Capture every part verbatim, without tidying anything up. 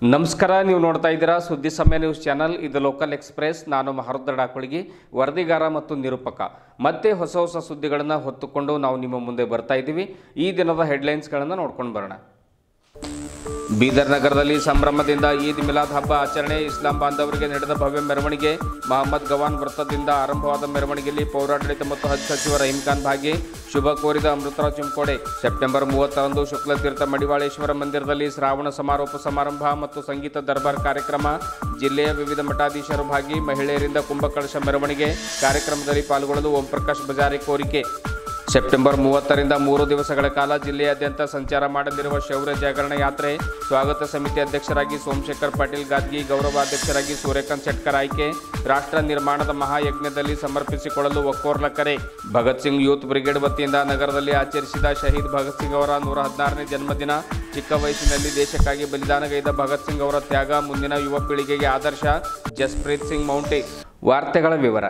ನಮಸ್ಕಾರ, ನೀವು ನೋಡ್ತಾ ಇದ್ದೀರಾ ಸುದ್ದಿ ಸಮಯ ನ್ಯೂಸ್ ಚಾನಲ್. ಇದು ಲೋಕಲ್ ಎಕ್ಸ್ಪ್ರೆಸ್. ನಾನು ಮಹರುದ್ರ ಡಾಕುಳಿಗಿ, ವರದಿಗಾರ ಮತ್ತು ನಿರೂಪಕ. ಮತ್ತೆ ಹೊಸ ಹೊಸ ಸುದ್ದಿಗಳನ್ನು ಹೊತ್ತುಕೊಂಡು ನಾವು ನಿಮ್ಮ ಮುಂದೆ ಬರ್ತಾ ಇದ್ದೀವಿ. ಈ ದಿನದ ಹೆಡ್ಲೈನ್ಸ್ಗಳನ್ನು ನೋಡ್ಕೊಂಡು ಬರೋಣ. ಬೀದರ್ ನಗರದಲ್ಲಿ ಸಂಭ್ರಮದಿಂದ ಈದ್ ಮಿಲಾದ್ ಹಬ್ಬ ಆಚರಣೆ. ಇಸ್ಲಾಂ ಬಾಂಧವರಿಗೆ ನಡೆದ ಭವ್ಯ ಮೆರವಣಿಗೆ. ಮಹಮ್ಮದ್ ಗವಾನ್ ವೃತ್ತದಿಂದ ಆರಂಭವಾದ ಮೆರವಣಿಗೆಯಲ್ಲಿ ಪೌರಾಡಳಿತ ಮತ್ತು ಹಜ್ ಸಚಿವ ರಹೀಂ ಖಾನ್ ಭಾಗಿ. ಶುಭ ಕೋರಿದ ಅಮೃತರಾವ್ ಚಿಂಕೋಡೆ. ಸೆಪ್ಟೆಂಬರ್ ಮೂವತ್ತರಂದು ಶುಕ್ಲತೀರ್ಥ ಮಡಿವಾಳೇಶ್ವರ ಮಂದಿರದಲ್ಲಿ ಶ್ರಾವಣ ಸಮಾರೋಪ ಸಮಾರಂಭ ಮತ್ತು ಸಂಗೀತ ದರ್ಬಾರ್ ಕಾರ್ಯಕ್ರಮ. ಜಿಲ್ಲೆಯ ವಿವಿಧ ಮಠಾಧೀಶರು ಭಾಗಿ. ಮಹಿಳೆಯರಿಂದ ಕುಂಭಕಳಶ ಮೆರವಣಿಗೆ. ಕಾರ್ಯಕ್ರಮದಲ್ಲಿ ಪಾಲ್ಗೊಳ್ಳಲು ಓಂ ಪ್ರಕಾಶ್ ಬಜಾರಿ ಕೋರಿಕೆ. ಸೆಪ್ಟೆಂಬರ್ ಮೂವತ್ತರಿಂದ ಮೂರು ದಿವಸಗಳ ಕಾಲ ಜಿಲ್ಲೆಯಾದ್ಯಂತ ಸಂಚಾರ ಮಾಡಲಿರುವ ಶೌರ್ಯ ಜಾಗರಣ ಯಾತ್ರೆ. ಸ್ವಾಗತ ಸಮಿತಿ ಅಧ್ಯಕ್ಷರಾಗಿ ಸೋಮಶೇಖರ್ ಪಾಟೀಲ್ ಗಾದ್ಗಿ, ಗೌರವಾಧ್ಯಕ್ಷರಾಗಿ ಸೂರ್ಯಕಾಂತ್ ಶೆಟ್ಕರ್ ಆಯ್ಕೆ. ರಾಷ್ಟ್ರ ನಿರ್ಮಾಣದ ಮಹಾಯಜ್ಞದಲ್ಲಿ ಸಮರ್ಪಿಸಿಕೊಳ್ಳಲು ಒಕ್ಕೋರ್ಲ ಕರೆ. ಭಗತ್ ಸಿಂಗ್ ಯೂತ್ ಬ್ರಿಗೇಡ್ ವತಿಯಿಂದ ನಗರದಲ್ಲಿ ಆಚರಿಸಿದ ಶಹೀದ್ ಭಗತ್ ಸಿಂಗ್ ಅವರ ನೂರ ಹದಿನಾರನೇ ಜನ್ಮದಿನ. ಚಿಕ್ಕ ವಯಸ್ಸಿನಲ್ಲಿ ದೇಶಕ್ಕಾಗಿ ಬಲಿದಾನಗೈದ ಭಗತ್ ಸಿಂಗ್ ಅವರ ತ್ಯಾಗ ಮುಂದಿನ ಯುವ ಪೀಳಿಗೆಗೆ ಆದರ್ಶ. ಜಸ್ಪ್ರೀತ್ ಸಿಂಗ್ ಮೌಂಟೆ. ವಾರ್ತೆಗಳ ವಿವರ.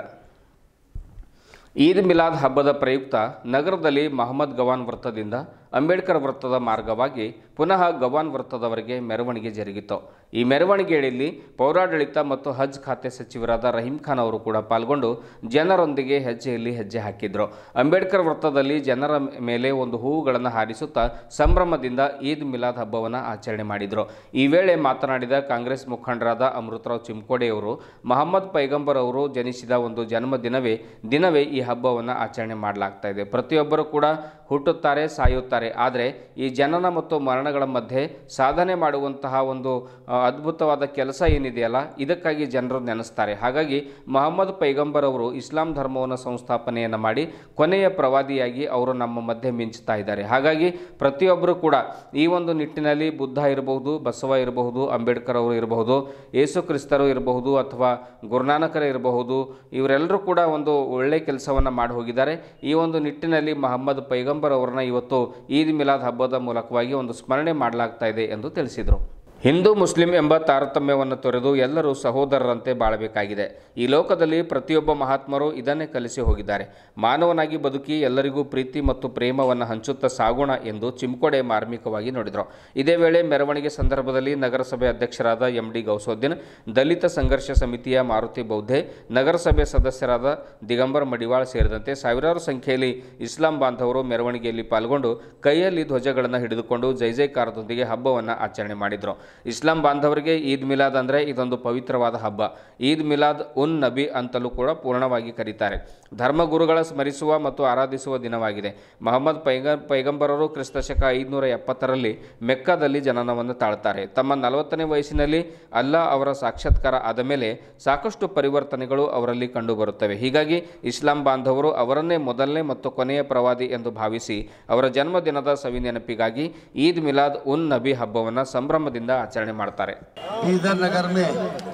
ಈದ್ ಮಿಲಾದ್ ಹಬ್ಬದ ಪ್ರಯುಕ್ತ ನಗರದಲ್ಲಿ ಮಹಮ್ಮದ್ ಗವಾನ್ ವೃತ್ತದಿಂದ ಅಂಬೇಡ್ಕರ್ ವೃತ್ತದ ಮಾರ್ಗವಾಗಿ ಪುನಃ ಗವಾನ್ ವೃತ್ತದವರೆಗೆ ಮೆರವಣಿಗೆ ಜರುಗಿತು. ಈ ಮೆರವಣಿಗೆಯಲ್ಲಿ ಪೌರಾಡಳಿತ ಮತ್ತು ಹಜ್ ಖಾತೆ ಸಚಿವರಾದ ರಹೀಂ ಖಾನ್ ಅವರು ಕೂಡ ಪಾಲ್ಗೊಂಡು ಜನರೊಂದಿಗೆ ಹೆಜ್ಜೆಯಲ್ಲಿ ಹೆಜ್ಜೆ ಹಾಕಿದರು. ಅಂಬೇಡ್ಕರ್ ವೃತ್ತದಲ್ಲಿ ಜನರ ಮೇಲೆ ಒಂದು ಹೂವುಗಳನ್ನು ಹಾರಿಸುತ್ತಾ ಸಂಭ್ರಮದಿಂದ ಈದ್ ಮಿಲಾದ್ ಹಬ್ಬವನ್ನು ಆಚರಣೆ ಮಾಡಿದರು. ಈ ವೇಳೆ ಮಾತನಾಡಿದ ಕಾಂಗ್ರೆಸ್ ಮುಖಂಡರಾದ ಅಮೃತರಾವ್ ಚಿಂಕೋಡೆಯವರು, ಮಹಮ್ಮದ್ ಪೈಗಂಬರ್ ಅವರು ಜನಿಸಿದ ಒಂದು ಜನ್ಮದಿನವೇ ದಿನವೇ ಈ ಹಬ್ಬವನ್ನು ಆಚರಣೆ ಮಾಡಲಾಗ್ತಾ ಇದೆ. ಪ್ರತಿಯೊಬ್ಬರು ಕೂಡ ಹುಟ್ಟುತ್ತಾರೆ, ಸಾಯುತ್ತಾರೆ. ಆದರೆ ಈ ಜನನ ಮತ್ತು ಮರಣಗಳ ಮಧ್ಯೆ ಸಾಧನೆ ಮಾಡುವಂತಹ ಒಂದು ಅದ್ಭುತವಾದ ಕೆಲಸ ಏನಿದೆಯಲ್ಲ, ಇದಕ್ಕಾಗಿ ಜನರು ನೆನೆಸ್ತಾರೆ. ಹಾಗಾಗಿ ಮಹಮ್ಮದ್ ಪೈಗಂಬರ್ ಅವರು ಇಸ್ಲಾಂ ಧರ್ಮವನ್ನು ಸಂಸ್ಥಾಪನೆಯನ್ನು ಮಾಡಿ ಕೊನೆಯ ಪ್ರವಾದಿಯಾಗಿ ಅವರು ನಮ್ಮ ಮಧ್ಯೆ ಮಿಂಚುತ್ತಾ ಇದ್ದಾರೆ. ಹಾಗಾಗಿ ಪ್ರತಿಯೊಬ್ಬರು ಕೂಡ ಈ ಒಂದು ನಿಟ್ಟಿನಲ್ಲಿ ಬುದ್ಧ ಇರಬಹುದು, ಬಸವ ಇರಬಹುದು, ಅಂಬೇಡ್ಕರ್ ಅವರು ಇರಬಹುದು, ಯೇಸು ಕ್ರಿಸ್ತರು ಇರಬಹುದು, ಅಥವಾ ಗುರುನಾನಕರ ಇರಬಹುದು, ಇವರೆಲ್ಲರೂ ಕೂಡ ಒಂದು ಒಳ್ಳೆಯ ಕೆಲಸವನ್ನು ಮಾಡಿ ಹೋಗಿದ್ದಾರೆ. ಈ ಒಂದು ನಿಟ್ಟಿನಲ್ಲಿ ಮಹಮ್ಮದ್ ಪೈಗಂಬರ್ ಅವರನ್ನ ಇವತ್ತು ಈದ್ ಮಿಲಾದ್ ಹಬ್ಬದ ಮೂಲಕವಾಗಿ ಒಂದು ಸ್ಮರಣೆ ಮಾಡಲಾಗ್ತಾ ಇದೆ ಎಂದು ತಿಳಿಸಿದರು. ಹಿಂದೂ ಮುಸ್ಲಿಂ ಎಂಬ ತಾರತಮ್ಯವನ್ನು ತೊರೆದು ಎಲ್ಲರೂ ಸಹೋದರರಂತೆ ಬಾಳಬೇಕಾಗಿದೆ. ಈ ಲೋಕದಲ್ಲಿ ಪ್ರತಿಯೊಬ್ಬ ಮಹಾತ್ಮರು ಇದನ್ನೇ ಕಲಿಸಿ ಹೋಗಿದ್ದಾರೆ. ಮಾನವನಾಗಿ ಬದುಕಿ ಎಲ್ಲರಿಗೂ ಪ್ರೀತಿ ಮತ್ತು ಪ್ರೇಮವನ್ನು ಹಂಚುತ್ತಾ ಸಾಗೋಣ ಎಂದು ಚಿಂಕೋಡೆ ಮಾರ್ಮಿಕವಾಗಿ ನುಡಿದರು. ಇದೇ ವೇಳೆ ಮೆರವಣಿಗೆ ಸಂದರ್ಭದಲ್ಲಿ ನಗರಸಭೆ ಅಧ್ಯಕ್ಷರಾದ ಎಂ ಡಿ ಗೌಸೋದ್ದೀನ್, ದಲಿತ ಸಂಘರ್ಷ ಸಮಿತಿಯ ಮಾರುತಿ ಬೌದ್ಧೆ, ನಗರಸಭೆ ಸದಸ್ಯರಾದ ದಿಗಂಬರ್ ಮಡಿವಾಳ್ ಸೇರಿದಂತೆ ಸಾವಿರಾರು ಸಂಖ್ಯೆಯಲ್ಲಿ ಇಸ್ಲಾಂ ಬಾಂಧವರು ಮೆರವಣಿಗೆಯಲ್ಲಿ ಪಾಲ್ಗೊಂಡು ಕೈಯಲ್ಲಿ ಧ್ವಜಗಳನ್ನು ಹಿಡಿದುಕೊಂಡು ಜೈ ಜೈಕಾರದೊಂದಿಗೆ ಹಬ್ಬವನ್ನು ಆಚರಣೆ ಮಾಡಿದರು. ಇಸ್ಲಾಂ ಬಾಂಧವರಿಗೆ ಈದ್ ಮಿಲಾದ್ ಅಂದರೆ ಇದೊಂದು ಪವಿತ್ರವಾದ ಹಬ್ಬ. ಈದ್ ಮಿಲಾದ್ ಉನ್ ನಬಿ ಅಂತಲೂ ಕೂಡ ಪೂರ್ಣವಾಗಿ ಕರೀತಾರೆ. ಧರ್ಮಗುರುಗಳ ಸ್ಮರಿಸುವ ಮತ್ತು ಆರಾಧಿಸುವ ದಿನವಾಗಿದೆ. ಮಹಮ್ಮದ್ ಪೈಗ ಪೈಗಂಬರರು ಕ್ರಿಸ್ತಶಕ ಐದುನೂರ ಎಪ್ಪತ್ತರಲ್ಲಿ ಮೆಕ್ಕಾದಲ್ಲಿ ಜನನವನ್ನು ತಾಳ್ತಾರೆ. ತಮ್ಮ ನಲವತ್ತನೇ ವಯಸ್ಸಿನಲ್ಲಿ ಅಲ್ಲಾ ಅವರ ಸಾಕ್ಷಾತ್ಕಾರ ಆದ ಮೇಲೆ ಸಾಕಷ್ಟು ಪರಿವರ್ತನೆಗಳು ಅವರಲ್ಲಿ ಕಂಡುಬರುತ್ತವೆ. ಹೀಗಾಗಿ ಇಸ್ಲಾಂ ಬಾಂಧವರು ಅವರನ್ನೇ ಮೊದಲನೇ ಮತ್ತು ಕೊನೆಯ ಪ್ರವಾದಿ ಎಂದು ಭಾವಿಸಿ ಅವರ ಜನ್ಮದಿನದ ಸವಿನೆನಪಿಗಾಗಿ ಈದ್ ಮಿಲಾದ್ ಉನ್ ನಬಿ ಹಬ್ಬವನ್ನು ಸಂಭ್ರಮದಿಂದ आचरण ಮಾಡ್ತಾರೆ. बीदर नगर में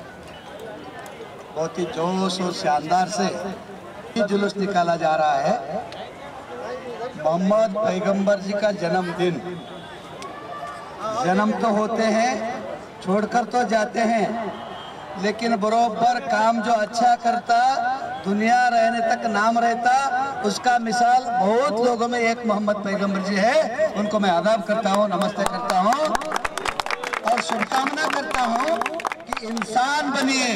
बहुत ही जोश और शानदार से जुलूस निकाला जा रहा है. मोहम्मद पैगंबर जी का जन्मदिन. जन्म तो होते हैं, छोड़कर तो जाते हैं, लेकिन बरोबर काम जो अच्छा करता दुनिया रहने तक नाम रहता, उसका मिसाल बहुत लोगों में एक मोहम्मद पैगंबर जी है. उनको मैं आदाब करता हूँ, नमस्ते करता हूँ और शुभकामना करता हूं कि इंसान बनिए,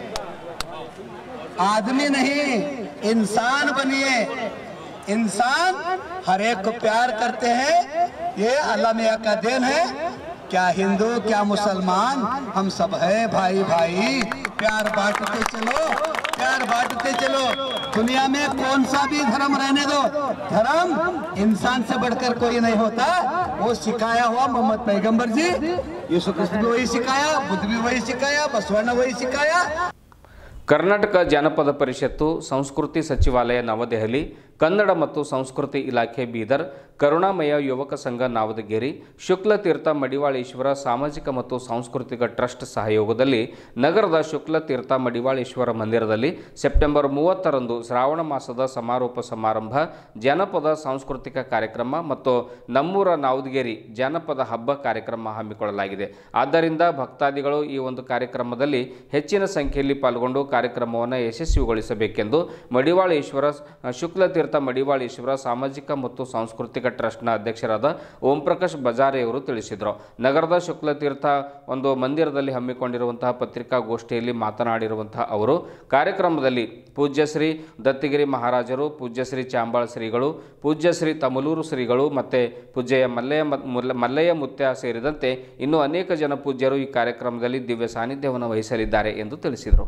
आदमी नहीं इंसान बनिए. इंसान हर एक को प्यार करते हैं, ये अल्लाह मियां का देन है. क्या हिंदू क्या मुसलमान, हम सब है भाई भाई. प्यार बांटते चलो, प्यार बांटते चलो. दुनिया में कौन सा भी धर्म रहने दो, धर्म इंसान से बढ़कर कोई नहीं होता. वो सिखाया हुआ मोहम्मद पैगंबर जी, यीशु कृष्ण भी वही सिखाया, बुद्ध भी वही सिखाया, बसवಣ್ಣ वही सिखाया. ಕರ್ನಾಟಕ ಜಾನಪದ ಪರಿಷತ್ತು, ಸಂಸ್ಕೃತಿ ಸಚಿವಾಲಯ ನವದೆಹಲಿ, ಕನ್ನಡ ಮತ್ತು ಸಂಸ್ಕೃತಿ ಇಲಾಖೆ ಬೀದರ್, ಕರುಣಾಮಯ ಯುವಕ ಸಂಘ ನಾವದಗಿರಿ, ಶುಕ್ಲತೀರ್ಥ ಮಡಿವಾಳೇಶ್ವರ ಸಾಮಾಜಿಕ ಮತ್ತು ಸಾಂಸ್ಕೃತಿಕ ಟ್ರಸ್ಟ್ ಸಹಯೋಗದಲ್ಲಿ ನಗರದ ಶುಕ್ಲತೀರ್ಥ ಮಡಿವಾಳೇಶ್ವರ ಮಂದಿರದಲ್ಲಿ ಸೆಪ್ಟೆಂಬರ್ ಮೂವತ್ತರಂದು ಶ್ರಾವಣ ಮಾಸದ ಸಮಾರೋಪ ಸಮಾರಂಭ, ಜಾನಪದ ಸಾಂಸ್ಕೃತಿಕ ಕಾರ್ಯಕ್ರಮ ಮತ್ತು ನಮ್ಮೂರ ನಾವದಗಿರಿ ಜಾನಪದ ಹಬ್ಬ ಕಾರ್ಯಕ್ರಮ ಹಮ್ಮಿಕೊಳ್ಳಲಾಗಿದೆ. ಆದ್ದರಿಂದ ಭಕ್ತಾದಿಗಳು ಈ ಒಂದು ಕಾರ್ಯಕ್ರಮದಲ್ಲಿ ಹೆಚ್ಚಿನ ಸಂಖ್ಯೆಯಲ್ಲಿ ಪಾಲ್ಗೊಂಡು ಕಾರ್ಯಕ್ರಮವನ್ನು ಯಶಸ್ವಿಗೊಳಿಸಬೇಕೆಂದು ಮಡಿವಾಳೇಶ್ವರ ಶುಕ್ಲತೀರ್ಥ ಶುಕ್ಲತೀರ್ಥ ಮಡಿವಾಳೇಶ್ವರ ಸಾಮಾಜಿಕ ಮತ್ತು ಸಾಂಸ್ಕೃತಿಕ ಟ್ರಸ್ಟ್ನ ಅಧ್ಯಕ್ಷರಾದ ಓಂ ಪ್ರಕಾಶ್ ಬಜಾರೆಯವರು ತಿಳಿಸಿದರು. ನಗರದ ಶುಕ್ಲತೀರ್ಥ ಒಂದು ಮಂದಿರದಲ್ಲಿ ಹಮ್ಮಿಕೊಂಡಿರುವಂತಹ ಪತ್ರಿಕಾಗೋಷ್ಠಿಯಲ್ಲಿ ಮಾತನಾಡಿರುವಂತಹ ಅವರು ಕಾರ್ಯಕ್ರಮದಲ್ಲಿ ಪೂಜ್ಯ ಶ್ರೀ ದತ್ತಿಗಿರಿ ಮಹಾರಾಜರು, ಪೂಜ್ಯ ಶ್ರೀ ಚಾಂಬಾಳ ಶ್ರೀಗಳು, ಪೂಜ್ಯ ಶ್ರೀ ತಮಲೂರು ಶ್ರೀಗಳು ಮತ್ತು ಪೂಜ್ಯ ಮಲ್ಲಯ್ಯ ಮಲ್ಲಯ್ಯ ಮುತ್ಯ ಸೇರಿದಂತೆ ಇನ್ನೂ ಅನೇಕ ಜನ ಪೂಜ್ಯರು ಈ ಕಾರ್ಯಕ್ರಮದಲ್ಲಿ ದಿವ್ಯ ಸಾನ್ನಿಧ್ಯವನ್ನು ವಹಿಸಲಿದ್ದಾರೆ ಎಂದು ತಿಳಿಸಿದರು.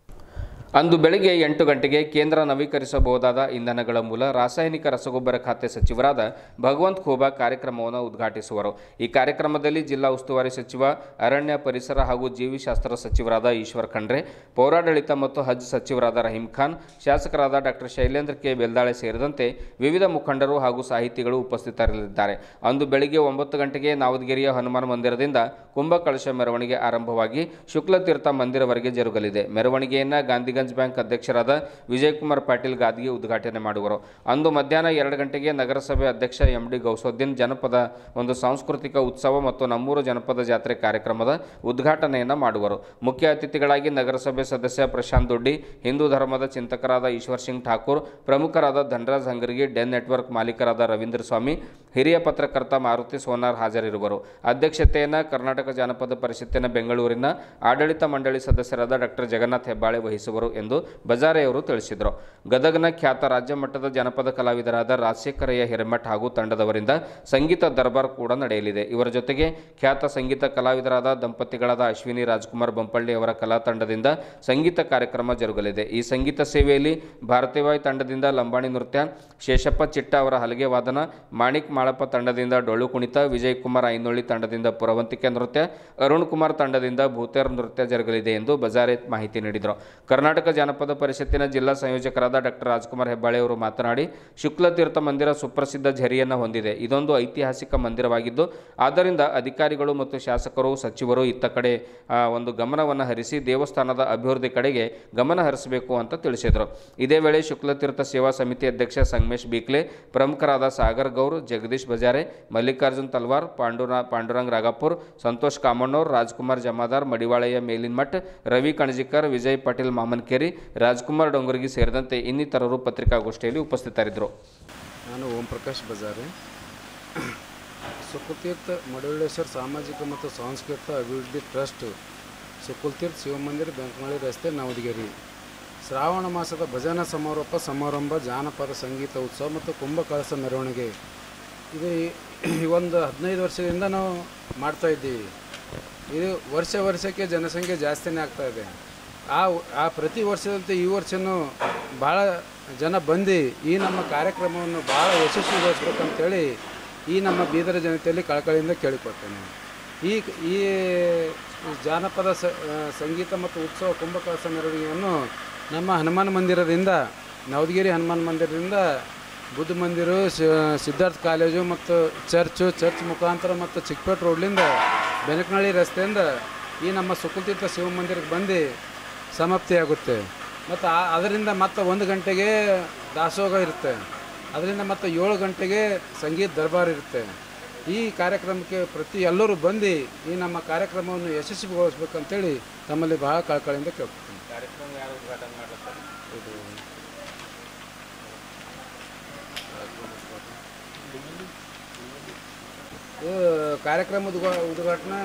ಅಂದು ಬೆಳಗ್ಗೆ ಎಂಟು ಗಂಟೆಗೆ ಕೇಂದ್ರ ನವೀಕರಿಸಬಹುದಾದ ಇಂಧನಗಳ ಮೂಲ ರಾಸಾಯನಿಕ ರಸಗೊಬ್ಬರ ಖಾತೆ ಸಚಿವರಾದ ಭಗವಂತ ಖೂಬಾ ಕಾರ್ಯಕ್ರಮವನ್ನು ಉದ್ಘಾಟಿಸುವರು. ಈ ಕಾರ್ಯಕ್ರಮದಲ್ಲಿ ಜಿಲ್ಲಾ ಉಸ್ತುವಾರಿ ಸಚಿವ, ಅರಣ್ಯ, ಪರಿಸರ ಹಾಗೂ ಜೀವಿಶಾಸ್ತ್ರ ಸಚಿವರಾದ ಈಶ್ವರ್ ಖಂಡ್ರೆ, ಪೌರಾಡಳಿತ ಮತ್ತು ಹಜ್ ಸಚಿವರಾದ ರಹೀಂ ಖಾನ್, ಶಾಸಕರಾದ ಡಾಕ್ಟರ್ ಶೈಲೇಂದ್ರ ಕೆ ಬೆಲ್ದಾಳೆ ಸೇರಿದಂತೆ ವಿವಿಧ ಮುಖಂಡರು ಹಾಗೂ ಸಾಹಿತಿಗಳು ಉಪಸ್ಥಿತರಿರಲಿದ್ದಾರೆ. ಅಂದು ಬೆಳಗ್ಗೆ ಒಂಬತ್ತು ಗಂಟೆಗೆ ನಾವದಗಿರಿಯ ಹನುಮಾನ್ ಮಂದಿರದಿಂದ ಕುಂಭ ಕಳಶ ಮೆರವಣಿಗೆ ಆರಂಭವಾಗಿ ಶುಕ್ಲತೀರ್ಥ ಮಂದಿರವರೆಗೆ ಜರುಗಲಿದೆ. ಮೆರವಣಿಗೆಯನ್ನು ಗಾಂಧಿಗಂಜ್ ಬ್ಯಾಂಕ್ ಅಧ್ಯಕ್ಷರಾದ ವಿಜಯಕುಮಾರ್ ಪಾಟೀಲ್ ಗಾದ್ಗಿ ಉದ್ಘಾಟನೆ ಮಾಡುವರು. ಅಂದು ಮಧ್ಯಾಹ್ನ ಎರಡು ಗಂಟೆಗೆ ನಗರಸಭೆ ಅಧ್ಯಕ್ಷ ಎಂ ಡಿ ಗೌಸೋದ್ದೀನ್ ಜನಪದ ಒಂದು ಸಾಂಸ್ಕೃತಿಕ ಉತ್ಸವ ಮತ್ತು ನಮ್ಮೂರು ಜನಪದ ಜಾತ್ರೆ ಕಾರ್ಯಕ್ರಮದ ಉದ್ಘಾಟನೆಯನ್ನು ಮಾಡುವರು. ಮುಖ್ಯ ಅತಿಥಿಗಳಾಗಿ ನಗರಸಭೆ ಸದಸ್ಯ ಪ್ರಶಾಂತ್ ದೊಡ್ಡಿ, ಹಿಂದೂ ಧರ್ಮದ ಚಿಂತಕರಾದ ಈಶ್ವರ್ ಸಿಂಗ್ ಠಾಕೂರ್, ಪ್ರಮುಖರಾದ ಧನರಾಜ್ ಹಂಗರ್ಗಿ, ಡೆನ್ ನೆಟ್ವರ್ಕ್ ಮಾಲೀಕರಾದ ರವೀಂದ್ರ ಸ್ವಾಮಿ, ಹಿರಿಯ ಪತ್ರಕರ್ತ ಮಾರುತಿ ಸೋನಾರ್ ಹಾಜರಿರುವರು. ಅಧ್ಯಕ್ಷತೆಯನ್ನು ಕರ್ನಾಟಕ ಜಾನಪದ ಪರಿಷತ್ತಿನ ಬೆಂಗಳೂರಿನ ಆಡಳಿತ ಮಂಡಳಿ ಸದಸ್ಯರಾದ ಡಾಕ್ಟರ್ ಜಗನ್ನಾಥ್ ಹೆಬ್ಬಾಳೆ ವಹಿಸುವರು ಎಂದು ಬಜಾರೆಯವರು ತಿಳಿಸಿದರು. ಗದಗನ ಖ್ಯಾತ ರಾಜ್ಯ ಮಟ್ಟದ ಜನಪದ ಕಲಾವಿದರಾದ ರಾಜಶೇಖರಯ್ಯ ಹಿರೇಮಠ ಹಾಗೂ ತಂಡದವರಿಂದ ಸಂಗೀತ ದರ್ಬಾರ್ ಕೂಡ ನಡೆಯಲಿದೆ. ಇವರ ಜೊತೆಗೆ ಖ್ಯಾತ ಸಂಗೀತ ಕಲಾವಿದರಾದ ದಂಪತಿಗಳಾದ ಅಶ್ವಿನಿ ರಾಜ್ಕುಮಾರ್ ಬಂಪಳ್ಳಿ ಅವರ ಕಲಾ ತಂಡದಿಂದ ಸಂಗೀತ ಕಾರ್ಯಕ್ರಮ ಜರುಗಲಿದೆ. ಈ ಸಂಗೀತ ಸೇವೆಯಲ್ಲಿ ಭಾರತೀವಾಯ್ ತಂಡದಿಂದ ಲಂಬಾಣಿ ನೃತ್ಯ, ಶೇಷಪ್ಪ ಚಿಟ್ಟ ಅವರ ಹಲಗೆ ವಾದನ, ಮಾಣಿಕ್ ಮಾಳಪ್ಪ ತಂಡದಿಂದ ಡೊಳ್ಳು ಕುಣಿತ, ವಿಜಯ್ ಕುಮಾರ್ ಐನೊಳ್ಳಿ ತಂಡದಿಂದ ಪುರವಂತಿಕೆ ನೃತ್ಯ, ಅರುಣ್ ಕುಮಾರ್ ತಂಡದಿಂದ ಭೂತೇರ್ ನೃತ್ಯ ಜರುಗಲಿದೆ ಎಂದು ಬಜಾರೆ ಮಾಹಿತಿ ನೀಡಿದರು. ಕರ್ನಾಟಕ ಜಾನಪದ ಪರಿಷತ್ತಿನ ಜಿಲ್ಲಾ ಸಂಯೋಜಕರಾದ ಡಾಕ್ಟರ್ ರಾಜ್ಕುಮಾರ್ ಹೆಬ್ಬಾಳೆ ಅವರು ಮಾತನಾಡಿ, ಶುಕ್ಲತೀರ್ಥ ಮಂದಿರ ಸುಪ್ರಸಿದ್ಧ ಝರಿಯನ್ನು ಹೊಂದಿದೆ. ಇದೊಂದು ಐತಿಹಾಸಿಕ ಮಂದಿರವಾಗಿದ್ದು, ಆದ್ದರಿಂದ ಅಧಿಕಾರಿಗಳು ಮತ್ತು ಶಾಸಕರು, ಸಚಿವರು ಇತ್ತ ಕಡೆ ಒಂದು ಗಮನವನ್ನು ಹರಿಸಿ ದೇವಸ್ಥಾನದ ಅಭಿವೃದ್ಧಿ ಕಡೆಗೆ ಗಮನ ಹರಿಸಬೇಕು ಅಂತ ತಿಳಿಸಿದರು. ಇದೇ ವೇಳೆ ಶುಕ್ಲತೀರ್ಥ ಸೇವಾ ಸಮಿತಿ ಅಧ್ಯಕ್ಷ ಸಂಗಮೇಶ್ ಬೀಕ್ಲೆ, ಪ್ರಮುಖರಾದ ಸಾಗರ್ ಗೌರ್, ಜಗದೀಶ್ ಬಜಾರೆ, ಮಲ್ಲಿಕಾರ್ಜುನ್ ತಲ್ವಾರ್, ಪಾಂಡುರಾ ಪಾಂಡುರಂಗ್ ರಾಗಾಪುರ್, ಸಂತೋಷ್ ಕಾಮಣ್ಣೋರ್, ರಾಜ್ಕುಮಾರ್ ಜಮಾದಾರ್, ಮಡಿವಾಳಯ್ಯ ಮೇಲಿನಮಠ್, ರವಿ ಕಣಜಿಕರ್, ವಿಜಯ್ ಪಾಟೀಲ್ ಮಾಮನ್ಕೇರಿ, ರಾಜ್ಕುಮಾರ್ ಡೊಂಗರ್ಗಿ ಸೇರಿದಂತೆ ಇನ್ನಿತರರು ಪತ್ರಿಕಾಗೋಷ್ಠಿಯಲ್ಲಿ ಉಪಸ್ಥಿತರಿದ್ದರು. ನಾನು ಓಂ ಪ್ರಕಾಶ್ ಬಜಾರೆ, ಶುಕ್ಲತೀರ್ಥ ಮಡಿವಾಳೇಶ್ವರ ಸಾಮಾಜಿಕ ಮತ್ತು ಸಾಂಸ್ಕೃತಿಕ ಅಭಿವೃದ್ಧಿ ಟ್ರಸ್ಟ್, ಶುಕ್ಲತೀರ್ಥ ಶಿವಮಂದಿರ, ಬೆಂಕನಹಳ್ಳಿ ರಸ್ತೆ, ನವದಗಿರಿ. ಶ್ರಾವಣ ಮಾಸದ ಭಜನಾ ಸಮಾರೋಪ ಸಮಾರಂಭ, ಜಾನಪದ ಸಂಗೀತ ಉತ್ಸವ ಮತ್ತು ಕುಂಭ ಕಳಸ ಮೆರವಣಿಗೆ ಇದು ಒಂದು ಹದಿನೈದು ವರ್ಷದಿಂದ ನಾವು ಮಾಡ್ತಾಯಿದ್ದೀವಿ. ಇದು ವರ್ಷ ವರ್ಷಕ್ಕೆ ಜನಸಂಖ್ಯೆ ಜಾಸ್ತಿನೇ ಆಗ್ತಾಯಿದೆ. ಆ ಆ ಪ್ರತಿ ವರ್ಷದಂತೆ ಈ ವರ್ಷವೂ ಭಾಳ ಜನ ಬಂದು ಈ ನಮ್ಮ ಕಾರ್ಯಕ್ರಮವನ್ನು ಭಾಳ ಯಶಸ್ವಿಗೊಳಿಸ್ಬೇಕಂತೇಳಿ ಈ ನಮ್ಮ ಬೀದರ ಜನತೆಯಲ್ಲಿ ಕಳಕಳಿಯಿಂದ ಕೇಳಿಕೊಡ್ತೇನೆ. ಈ ಈ ಜಾನಪದ ಸಂಗೀತ ಮತ್ತು ಉತ್ಸವ ಕುಂಭ ಕಳಸ ಮೆರವಣಿಗೆಯನ್ನು ನಮ್ಮ ಹನುಮಾನ್ ಮಂದಿರದಿಂದ, ನವದಗಿರಿ ಹನುಮಾನ್ ಮಂದಿರದಿಂದ, ಬುದ್ಧ ಮಂದಿರ, ಸಿದ್ಧಾರ್ಥ ಕಾಲೇಜು ಮತ್ತು ಚರ್ಚು ಚರ್ಚ್ ಮುಖಾಂತರ ಮತ್ತು ಚಿಕ್ಕಪೇಟೆ ರೋಡ್ಲಿಂದ ಬೆನಕನಹಳ್ಳಿ ರಸ್ತೆಯಿಂದ ಈ ನಮ್ಮ ಶುಕ್ಲತೀರ್ಥ ಶಿವ ಮಂದಿರಕ್ಕೆ ಬಂದು ಸಮಾಪ್ತಿಯಾಗುತ್ತೆ. ಮತ್ತು ಅದರಿಂದ ಮತ್ತೆ ಒಂದು ಗಂಟೆಗೆ ದಾಸೋಹ ಇರುತ್ತೆ. ಅದರಿಂದ ಮತ್ತು ಏಳು ಗಂಟೆಗೆ ಸಂಗೀತ ದರ್ಬಾರ್ ಇರುತ್ತೆ. ಈ ಕಾರ್ಯಕ್ರಮಕ್ಕೆ ಪ್ರತಿ ಎಲ್ಲರೂ ಬಂದು ಈ ನಮ್ಮ ಕಾರ್ಯಕ್ರಮವನ್ನು ಯಶಸ್ವಿಗೊಳಿಸ್ಬೇಕಂತೇಳಿ ತಮ್ಮಲ್ಲಿ ಭಾಳ ಕಳಕಳಿಯಿಂದ ಕೇಳ್ಕೊತೀನಿ. ಕಾರ್ಯಕ್ರಮ ಯಾರು ಉದ್ಘಾಟನೆ ಮಾಡ್ತಾರೆ? ಇದು ಕಾರ್ಯಕ್ರಮದ ಉದ್ಘಾಟನಾ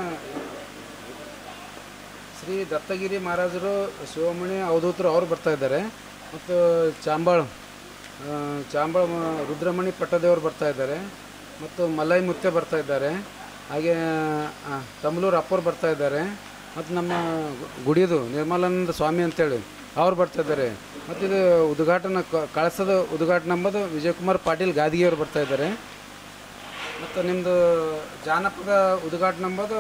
ಶ್ರೀ ದತ್ತಗಿರಿ ಮಹಾರಾಜರು, ಶಿವಮಣಿ ಅವಧೂತರು ಅವರು ಬರ್ತಾಯಿದ್ದಾರೆ. ಮತ್ತು ಚಾಂಬಾಳ್ ಚಾಂಬಾಳ್ ರುದ್ರಮಣಿ ಪಟ್ಟದೇವರು ಬರ್ತಾಯಿದ್ದಾರೆ. ಮತ್ತು ಮಲ್ಲೈ ಮುತ್ಯ ಬರ್ತಾಯಿದ್ದಾರೆ. ಹಾಗೆ ತಮಲೂರು ಅಪ್ಪರು ಬರ್ತಾಯಿದ್ದಾರೆ. ಮತ್ತು ನಮ್ಮ ಗುಡಿದು ನಿರ್ಮಲಾನಂದ ಸ್ವಾಮಿ ಅಂತೇಳಿ ಅವ್ರು ಬರ್ತಾಯಿದ್ದಾರೆ. ಮತ್ತು ಇದು ಉದ್ಘಾಟನಾ ಕಳಸದ ಉದ್ಘಾಟನೆ ಎಂಬುದು ವಿಜಯಕುಮಾರ್ ಪಾಟೀಲ್ ಗಾದಿಗೆಯವರು ಬರ್ತಾಯಿದ್ದಾರೆ. ಮತ್ತು ನಿಮ್ಮದು ಜಾನಪದ ಉದ್ಘಾಟನೆ ಎಂಬುದು